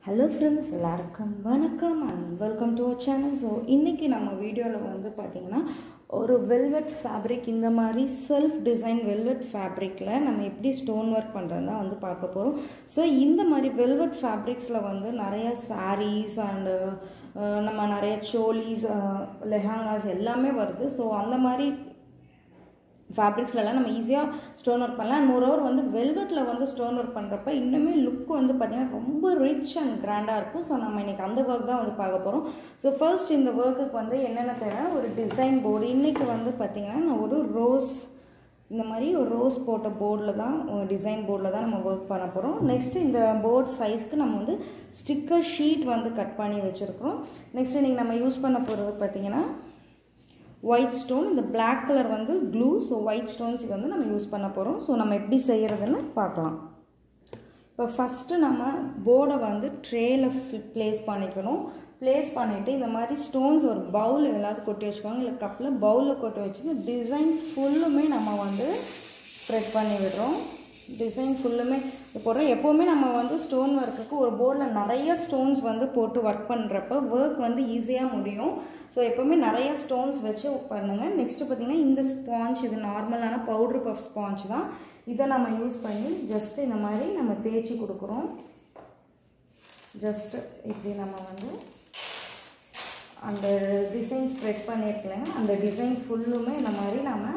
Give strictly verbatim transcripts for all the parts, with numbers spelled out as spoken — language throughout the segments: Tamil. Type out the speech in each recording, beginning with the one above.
Hello friends, எல்லாருக்கும் வணக்கம் and welcome to our channel. So இன்னைக்கு நம்ம வீடியோல வந்து பாத்தீங்கன்னா ஒரு velvet fabric இந்த மாதிரி self design velvet fabricல நம்ம எப்படி stone work பண்றதா வந்து பார்க்க போறோம். So இந்த மாதிரி velvet fabricsல வந்து நிறைய sarees and நம்ம நிறைய cholis, lehengas எல்லாமே வருது. So அந்த மாதிரி fabrics la நம்ம ஈஸியா ஸ்டோன் வர்க் பண்ணலாம். and moreover வந்து velvetல வந்து ஸ்டோன் வர்க் பண்றப்ப இன்னுமே லுக் வந்து பாத்தீங்கன்னா ரொம்ப ரிச் and கிராண்டா இருக்கும். சோ நம்ம இன்னைக்கு அந்த வர்க் தான் வந்து பார்க்க போறோம். சோ ஃபர்ஸ்ட் இந்த வர்க்குக்கு வந்து என்னென்ன தேவை, ஒரு டிசைன் போர்டு. இன்னைக்கு வந்து பாத்தீங்கன்னா நான் ஒரு ரோஸ் இந்த மாதிரி ஒரு ரோஸ் போட்ட போர்டுல தான் டிசைன் போர்டுல தான் நம்ம வர்க் பண்ண போறோம். நெக்ஸ்ட் இந்த போர்ட் சைஸ்க்கு நம்ம வந்து ஸ்டிக்கர் ஷீட் வந்து கட் பண்ணி வச்சிருக்கோம். நெக்ஸ்ட் இன்னைக்கு நம்ம யூஸ் பண்ண போறது பாத்தீங்கன்னா white stone, இந்த black color வந்து glue. so white stones வந்து நம்ம யூஸ் பண்ண போறோம். so நம்ம எப்படி செய்யறதுன்னு பார்க்கலாம். இப்போ ஃபர்ஸ்ட் நம்ம போர்டை வந்து ட்ரேல பிளேஸ் பண்ணிக்கணும். பிளேஸ் பண்ணிட்டு இந்த மாதிரி ஸ்டோன்ஸ் ஒரு பவுல் எல்லாத்தையும் கொட்டி வச்சுக்கோங்க, இல்லை கப்பில் பவுலில் கொட்டி வச்சுட்டு டிசைன் ஃபுல்லுமே நம்ம வந்து ஸ்ப்ரெட் பண்ணி விடுறோம். டிசைன் ஃபுல்லுமே போடுறோம். எப்போவுமே நம்ம வந்து ஸ்டோன் ஒர்க்குக்கு ஒரு போர்டில் நிறைய ஸ்டோன்ஸ் வந்து போட்டு ஒர்க் பண்ணுறப்ப ஒர்க் வந்து ஈஸியாக முடியும். ஸோ எப்போவுமே நிறைய ஸ்டோன்ஸ் வச்சு பண்ணுங்கள். நெக்ஸ்ட்டு பார்த்தீங்கன்னா இந்த ஸ்பாஞ்ச், இது நார்மலான பவுட்ரு பஃப் ஸ்பாஞ்ச் தான். இதை நம்ம யூஸ் பண்ணி ஜஸ்ட்டு இந்த மாதிரி நம்ம தேய்ச்சி கொடுக்குறோம். ஜஸ்ட்டு இப்படி நம்ம வந்து அந்த டிசைன் ஸ்ப்ரெட் பண்ணியிருக்கலைங்க, அந்த டிசைன் ஃபுல்லுமே இந்த மாதிரி நம்ம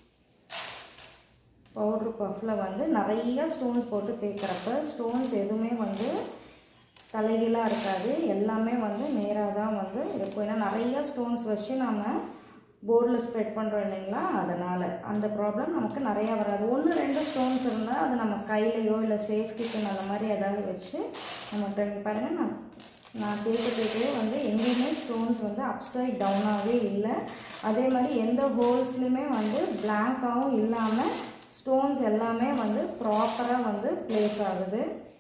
பவுட்ரு பஃப்பில் வந்து நிறைய ஸ்டோன்ஸ் போட்டு தேய்க்கிறப்ப ஸ்டோன்ஸ் எதுவுமே வந்து தலைகீழாக இருக்காது, எல்லாமே வந்து நேராக தான் வந்து இருக்கும். ஏன்னா நிறைய ஸ்டோன்ஸ் வச்சு நம்ம போர்டில் ஸ்ப்ரெட் பண்ணுறோம் இல்லைங்களா, அதனால் அந்த ப்ராப்ளம் நமக்கு நிறையா வராது. ஒன்று ரெண்டு ஸ்டோன்ஸ் இருந்தால் அது நம்ம கையிலையோ இல்லை சேஃப்டிக்கு அந்த மாதிரி ஏதாவது வச்சு நம்ம ட்ரெயின் பாருங்கள். நான் நான் தேய்க்க தேய்க்கவே வந்து எங்கேயுமே ஸ்டோன்ஸ் வந்து அப்சைட் டவுனாகவே இல்லை. அதே மாதிரி எந்த ஹோல்ஸ்லையுமே வந்து பிளாங்காகவும் இல்லாமல் ஸ்டோன்ஸ் எல்லாமே வந்து ப்ராப்பராக வந்து பிளேஸ் ஆகுது.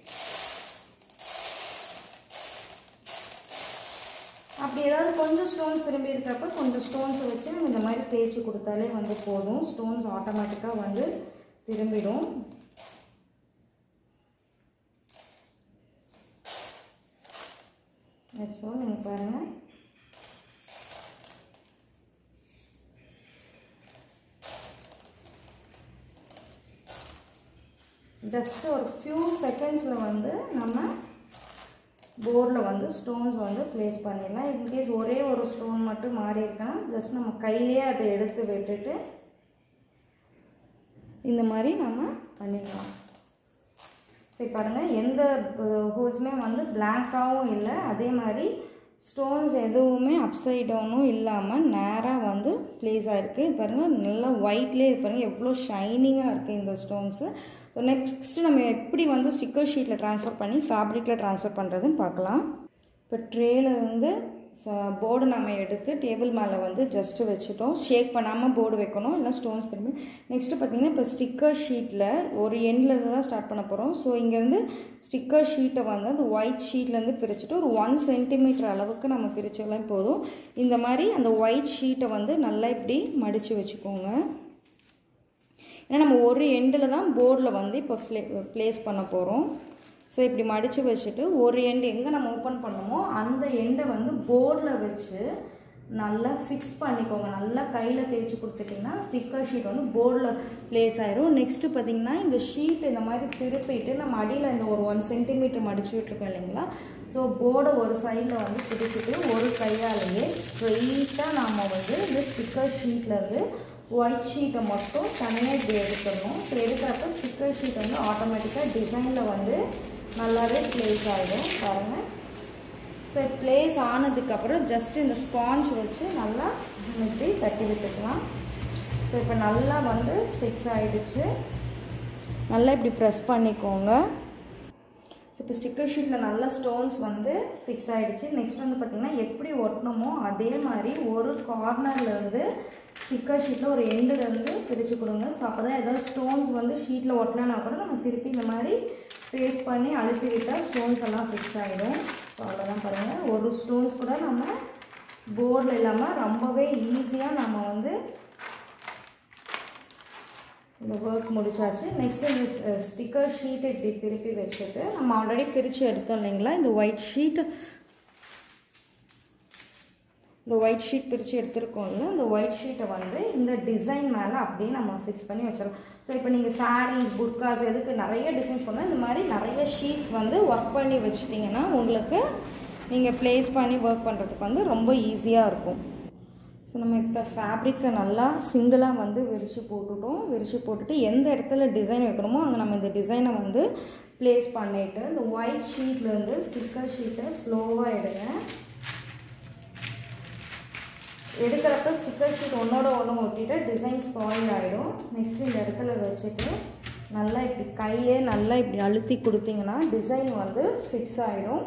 அப்படி ஏதாவது கொஞ்சம் ஸ்டோன்ஸ் திரும்பி இருக்கிறப்ப கொஞ்சம் ஸ்டோன்ஸை வச்சு நம்ம இந்த மாதிரி தேய்ச்சி கொடுத்தாலே வந்து போதும், ஸ்டோன்ஸ் ஆட்டோமேட்டிக்காக வந்து திரும்பிடும். ஸோ நீங்கள் பாருங்கள், ஜஸ்ட் ஒரு ஃபியூ செகண்ட்ஸில் வந்து நம்ம போர்டில் வந்து ஸ்டோன்ஸ் வந்து ப்ளேஸ் பண்ணிடலாம். இன்கேஸ் ஒரே ஒரு ஸ்டோன் மட்டும் மாறி இருக்குன்னா ஜஸ்ட் நம்ம கையிலே அதை எடுத்து விட்டுட்டு இந்த மாதிரி நம்ம பண்ணிடலாம். சரி பாருங்கள், எந்த ஹோல்ஸுமே வந்து பிளாங்காகவும் இல்லை, அதே மாதிரி ஸ்டோன்ஸ் எதுவுமே அப்சைட் டவுனும் இல்லாமல் நேராக வந்து ப்ளேஸ் ஆகிருக்கு. இது பாருங்கள், நல்லா ஒயிட்லேயே இது பாருங்கள் எவ்வளோ ஷைனிங்காக இருக்குது இந்த ஸ்டோன்ஸு. ஸோ நெக்ஸ்ட்டு நம்ம எப்படி வந்து ஸ்டிக்கர் ஷீட்டில் ட்ரான்ஸ்ஃபர் பண்ணி ஃபேப்ரிக்கில் ட்ரான்ஸ்ஃபர் பண்ணுறதுன்னு பார்க்கலாம். இப்போ ட்ரேயில் வந்து போர்டு நம்ம எடுத்து டேபிள் மேலே வந்து ஜஸ்ட்டு வச்சுட்டோம். ஷேக் பண்ணாமல் போர்டு வைக்கணும், இல்லை ஸ்டோன்ஸ் திரும்பி. நெக்ஸ்ட்டு பார்த்திங்கன்னா இப்போ ஸ்டிக்கர் ஷீட்டில் ஒரு எண்ட்லேருந்து தான் ஸ்டார்ட் பண்ண போகிறோம். ஸோ இங்கேருந்து ஸ்டிக்கர் ஷீட்டை வந்து அந்த ஒயிட் ஷீட்லேருந்து பிரிச்சுட்டு ஒரு ஒன் சென்டிமீட்டர் அளவுக்கு நம்ம பிரிச்சாலும் போதும். இந்த மாதிரி அந்த ஒயிட் ஷீட்டை வந்து நல்லா இப்படி மடித்து வச்சுக்கோங்க. ஏன்னா நம்ம ஒரு எண்டில் தான் போர்டில் வந்து இப்போ ப்ளே ப்ளேஸ் பண்ண போகிறோம். ஸோ இப்படி மடித்து வச்சுட்டு ஒரு எண்டு எங்கே நம்ம ஓப்பன் பண்ணோமோ அந்த எண்டை வந்து போர்டில் வச்சு நல்லா ஃபிக்ஸ் பண்ணிக்கோங்க. நல்லா கையில் தேய்ச்சி கொடுத்துட்டிங்கன்னா ஸ்டிக்கர் ஷீட் வந்து போர்டில் ப்ளேஸ் ஆயிரும். நெக்ஸ்ட்டு பார்த்திங்கன்னா இந்த ஷீட் இந்த மாதிரி திருப்பிட்டு நம்ம அடியில் இந்த ஒரு ஒன் சென்டிமீட்டர் மடித்து விட்டுருக்கோம் இல்லைங்களா. ஸோ போர்டை ஒரு சைடில் வந்து பிடிச்சிட்டு ஒரு கையாலேயே ஸ்ட்ரெயிட்டாக நாம் வந்து இந்த ஸ்டிக்கர் ஷீட்லேருந்து ஒயிட் ஷீட்டை மட்டும் தனியாக இப்படி எடுத்துடணும். இப்போ எடுக்கிறப்ப ஸ்டிக்கர் ஷீட் வந்து ஆட்டோமேட்டிக்காக டிசைனில் வந்து நல்லாவே ப்ளேஸ் ஆகிடும் பாருங்கள். ஸோ ப்ளேஸ் ஆனதுக்கப்புறம் ஜஸ்ட் இந்த ஸ்பாஞ்ச் வச்சு நல்லா இப்படி தட்டி விட்டுக்கலாம். ஸோ இப்போ நல்லா வந்து ஃபிக்ஸ் ஆகிடுச்சு. நல்லா இப்படி ப்ரெஸ் பண்ணிக்கோங்க. ஸோ இப்போ ஸ்டிக்கர் ஷீட்டில் நல்லா ஸ்டோன்ஸ் வந்து ஃபிக்ஸ் ஆகிடுச்சு. நெக்ஸ்ட் வந்து பார்த்திங்கன்னா எப்படி ஒட்டணுமோ அதே மாதிரி ஒரு கார்னர்லேருந்து ஸ்டிக்கர் ஷீட்டில் ஒரு எண்டுலேருந்து பிரித்து கொடுங்க. ஸோ அப்போ தான் ஏதாவது ஸ்டோன்ஸ் வந்து ஷீட்டில் ஒட்டலைன்னா கூட நம்ம திருப்பி இந்த மாதிரி ப்ளேஸ் பண்ணி அழுத்தி விட்டால் ஸ்டோன்ஸ் எல்லாம் ஃபிக்ஸ் ஆகிடும். ஸோ அவ்வளோதான் பாருங்கள், ஒரு ஸ்டோன்ஸ் கூட நம்ம போர்டில் இல்லாமல் ரொம்பவே ஈஸியாக நம்ம வந்து இந்த ஒர்க் முடிச்சாச்சு. நெக்ஸ்ட் இந்த ஸ்டிக்கர் ஷீட் இப்படி திருப்பி வச்சுட்டு நம்ம ஆல்ரெடி பிரித்து எடுத்தோம் இல்லைங்களா, இந்த ஒயிட் ஷீட் இந்த ஒயிட் ஷீட் பிரித்து எடுத்துருக்கோம்ல, இந்த ஒயிட் ஷீட்டை வந்து இந்த டிசைன் மேலே அப்படியே நம்ம ஃபிக்ஸ் பண்ணி வச்சிடலாம். ஸோ இப்போ நீங்கள் சாரீஸ் புர்காஸ் எதுக்கு நிறைய டிசைன்ஸ் பண்ணால் இந்த மாதிரி நிறைய ஷீட்ஸ் வந்து ஒர்க் பண்ணி வச்சிட்டிங்கன்னா உங்களுக்கு நீங்கள் ப்ளேஸ் பண்ணி ஒர்க் பண்ணுறதுக்கு வந்து ரொம்ப ஈஸியாக இருக்கும். ஸோ நம்ம இப்போ ஃபேப்ரிக்கை நல்லா சிங்கிளாக வந்து விரித்து போட்டுட்டோம். விரித்து போட்டுட்டு எந்த இடத்துல டிசைன் வைக்கணுமோ அங்கே நம்ம இந்த டிசைனை வந்து ப்ளேஸ் பண்ணிவிட்டு இந்த ஒயிட் ஷீட்லேருந்து ஸ்டிக்கர் ஷீட்டை ஸ்லோவாக எடுங்க. எடுக்கிறப்ப ஸ்டிக்கர் ஷீட் ஒன்றோட ஒன்று ஒட்டிட்டு டிசைன் ஸ்பாயில் ஆகிடும். நெக்ஸ்ட்டு இந்த இடத்துல வச்சுட்டு நல்லா இப்படி கையிலே நல்லா இப்படி அழுத்தி கொடுத்தீங்கன்னா டிசைன் வந்து ஃபிக்ஸ் ஆகிடும்.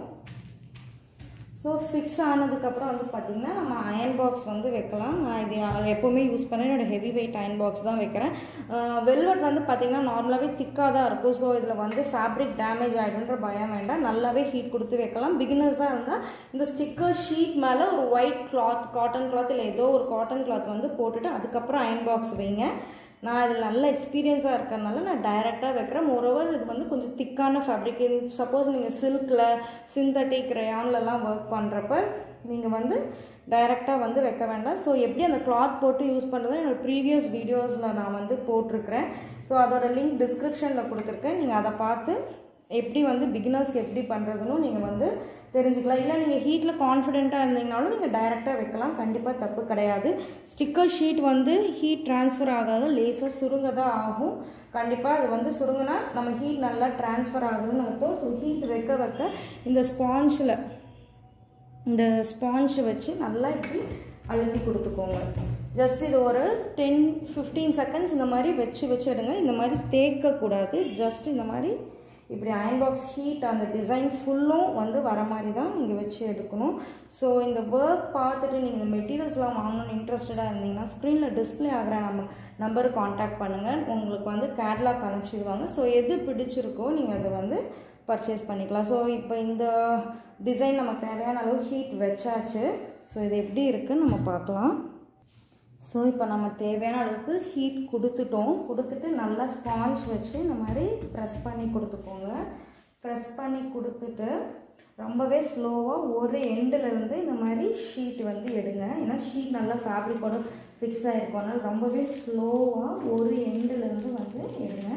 ஸோ ஃபிக்ஸ் ஆனதுக்கப்புறம் வந்து பார்த்திங்கன்னா நம்ம அயன் பாக்ஸ் வந்து வைக்கலாம். நான் இது எப்போவுமே யூஸ் பண்ணேன், என்னோடய ஹெவி வெயிட் அயன் பாக்ஸ் தான் வைக்கிறேன். வெல்வெட் வந்து பார்த்திங்கன்னா நார்மலாகவே திக்காக தான் இருக்கும். ஸோ இதில் வந்து ஃபேப்ரிக் டேமேஜ் ஆகிடுன்ற பயம் வேண்டாம், நல்லாவே ஹீட் கொடுத்து வைக்கலாம். பிகினர்ஸாக இருந்தால் இந்த ஸ்டிக்கர் ஷீட் மேலே ஒரு ஒயிட் கிளாத் காட்டன் கிளாத் இல்லை ஏதோ ஒரு காட்டன் கிளாத் வந்து போட்டுட்டு அதுக்கப்புறம் அயன் பாக்ஸ் வைங்க. நான் இதில் நல்ல எக்ஸ்பீரியன்ஸாக இருக்கிறதுனால நான் டைரெக்டாக வைக்கிறேன். மோரோவர் இது வந்து கொஞ்சம் திக்கான ஃபேப்ரிக். சப்போஸ் நீங்கள் சில்கில் சிந்தட்டிக் ரயான்லலாம் ஒர்க் பண்ணுறப்ப நீங்கள் வந்து டைரெக்டாக வந்து வைக்க வேண்டாம். ஸோ எப்படி அந்த கிளாத் போட்டு யூஸ் பண்ணுறது என்னோடய ப்ரீவியஸ் வீடியோஸில் நான் வந்து போட்டிருக்கிறேன். ஸோ அதோட லிங்க் டிஸ்கிரிப்ஷனில் கொடுத்துருக்கேன். நீங்கள் அதை பார்த்து எப்படி வந்து பிகினர்ஸ்க்கு எப்படி பண்ணுறதுன்னு நீங்கள் வந்து தெரிஞ்சுக்கலாம். இல்லை நீங்கள் ஹீட்டில் கான்ஃபிடென்ட்டாக இருந்தீங்கனாலும் நீங்கள் டைரெக்டாக வைக்கலாம், கண்டிப்பாக தப்பு கிடையாது. ஸ்டிக்கர் ஷீட் வந்து ஹீட் ட்ரான்ஸ்ஃபர் ஆகாத லேசாக சுருங்க தான் ஆகும். கண்டிப்பாக அது வந்து சுருங்கினா நம்ம ஹீட் நல்லா ட்ரான்ஸ்ஃபர் ஆகுதுன்னு அர்த்தம். ஸோ ஹீட் வைக்க வைக்க இந்த ஸ்பாஞ்சில் இந்த ஸ்பாஞ்சை வச்சு நல்லா இப்படி அழுத்தி கொடுத்துக்கோங்க. ஜஸ்ட் இது ஒரு டென் ஃபிஃப்டீன் செகண்ட்ஸ் இந்த மாதிரி வச்சு வச்சு எடுங்க. இந்த மாதிரி தேக்கக்கூடாது, ஜஸ்ட் இந்த மாதிரி இப்படி அயன் பாக்ஸ் ஹீட் அந்த டிசைன் ஃபுல்லும் வந்து வர மாதிரி தான் நீங்கள் வச்சு எடுக்கணும். ஸோ இந்த ஒர்க் பார்த்துட்டு நீங்கள் இந்த மெட்டீரியல்ஸ்லாம் வாங்கணும்னு இன்ட்ரெஸ்டடாக இருந்தீங்கன்னா ஸ்க்ரீனில் டிஸ்பிளே ஆகிற நம்ம நம்பருக்கு காண்டாக்ட் பண்ணுங்கள். உங்களுக்கு வந்து கேட்லாக் அனுப்பிச்சிடுவாங்க. ஸோ எது பிடிச்சிருக்கோ நீங்கள் அதை வந்து பர்ச்சேஸ் பண்ணிக்கலாம். ஸோ இப்போ இந்த டிசைன் நமக்கு தேவையான அளவு ஹீட் வச்சாச்சு. ஸோ இது எப்படி இருக்குன்னு நம்ம பார்க்கலாம். ஸோ இப்போ நம்ம தேவையான அளவுக்கு ஹீட் கொடுத்துட்டோம். கொடுத்துட்டு நல்லா ஸ்பாஞ்ச் வச்சு இந்த மாதிரி ப்ரெஸ் பண்ணி கொடுத்துக்கோங்க. ப்ரெஸ் பண்ணி கொடுத்துட்டு ரொம்பவே ஸ்லோவாக ஒரு எண்டுலேருந்து இந்த மாதிரி ஷீட் வந்து எடுங்க. ஏன்னா ஷீட் நல்லா ஃபேப்ரிக்கோட ஃபிக்ஸ் ஆகிருக்கும், அதனால் ரொம்பவே ஸ்லோவாக ஒரு எண்டுலேருந்து வந்து எடுங்க.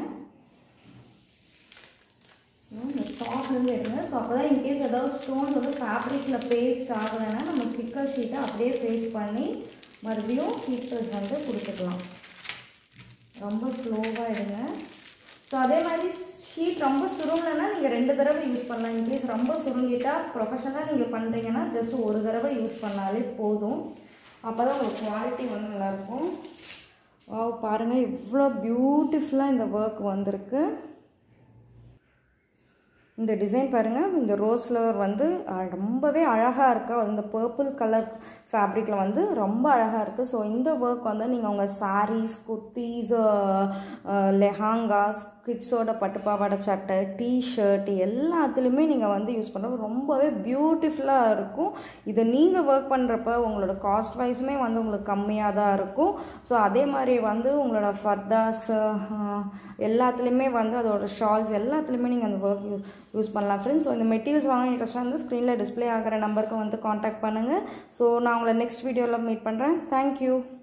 இந்த டாப்லேருந்து எடுங்க. ஸோ அப்போ தான் இன்கேஸ் ஏதாவது ஸ்டோன்ஸ் வந்து ஃபேப்ரிக்கில் பேஸ்ட் ஆகலைன்னா நம்ம ஸ்டிக்கர் ஷீட்டை அப்படியே பேஸ்ட் பண்ணி மறுபடியும் ஹீட் ப்ரெஸ் வந்து கொடுத்துக்கலாம். ரொம்ப ஸ்லோவாக எடுங்க. ஸோ அதே மாதிரி ஷீட் ரொம்ப சுருங்கலைன்னா நீங்கள் ரெண்டு தடவை யூஸ் பண்ணலாம். இன்கேஸ் ரொம்ப சுருங்கிட்டால் ப்ரொஃபஷனலாக நீங்கள் பண்ணுறீங்கன்னா ஜஸ்ட் ஒரு தடவை யூஸ் பண்ணாலே போதும். அப்போ தான் உங்களுக்கு குவாலிட்டி வந்து நல்லாயிருக்கும். பாருங்கள் எவ்வளோ பியூட்டிஃபுல்லாக இந்த ஒர்க் வந்திருக்கு. இந்த டிசைன் பாருங்கள், இந்த ரோஸ் ஃப்ளவர் வந்து ரொம்பவே அழகாக இருக்கா. இந்த பர்பிள் கலர் ஃபேப்ரிக்கில் வந்து ரொம்ப அழகாக இருக்குது. ஸோ இந்த ஒர்க் வந்து நீங்கள் உங்கள் சாரீஸ், குர்த்தீஸ், லெஹாங்காஸ், கிட்ஸோட பட்டுப்பாவாடை சட்டை, டிஷர்ட் எல்லாத்துலேயுமே நீங்கள் வந்து யூஸ் பண்ணுறது ரொம்பவே பியூட்டிஃபுல்லாக இருக்கும். இதை நீங்கள் ஒர்க் பண்ணுறப்ப உங்களோட காஸ்ட் வைஸுமே வந்து உங்களுக்கு கம்மியாக தான் இருக்கும். ஸோ அதே மாதிரி வந்து உங்களோட ஃபர்தாஸ் எல்லாத்துலேயுமே வந்து அதோட ஷால்ஸ் எல்லாத்துலேயுமே நீங்கள் அந்த ஒர்க் யூஸ் யூஸ் பண்ணலாம் ஃப்ரெண்ட்ஸ். ஸோ இந்த மெட்டீரியல்ஸ் வாங்க இன்ட்ரெஸ்ட்டாக வந்து ஸ்க்ரீனில் டிஸ்பிளே ஆகிற நம்பருக்கு வந்து காண்டாக்ட் பண்ணுங்கள். ஸோ நான் உங்களை நெக்ஸ்ட் வீடியோவில் மீட் பண்ணுறேன். தேங்க்யூ.